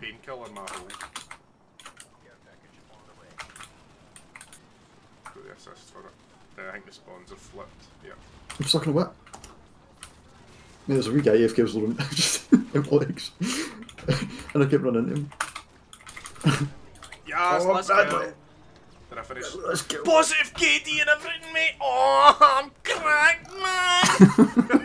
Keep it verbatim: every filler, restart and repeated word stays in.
painkiller in my hole. Got the assist for it. Uh, I think the spawns are flipped. Yeah. I'm stuck in a whip. Yeah, there's a wee guy A F K was loading just out legs. And I kept running into him. Yes, Oh, let's Bradley. go. Did I finish? Let's go. Positive K D and everything, mate! Oh, I'm cracked, man!